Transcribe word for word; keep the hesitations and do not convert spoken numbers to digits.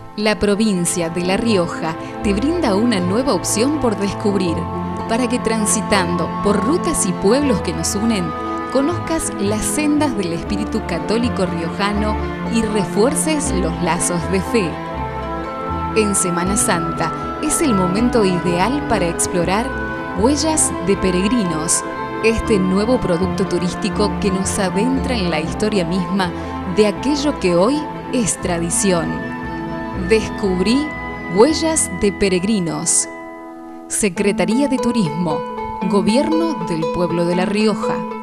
La provincia de La Rioja te brinda una nueva opción por descubrir, para que transitando por rutas y pueblos que nos unen, conozcas las sendas del espíritu católico riojano y refuerces los lazos de fe. En Semana Santa es el momento ideal para explorar Huellas de Peregrinos, este nuevo producto turístico que nos adentra en la historia misma de aquello que hoy es tradición. Descubrí Huellas de Peregrinos. Secretaría de Turismo, Gobierno del Pueblo de La Rioja.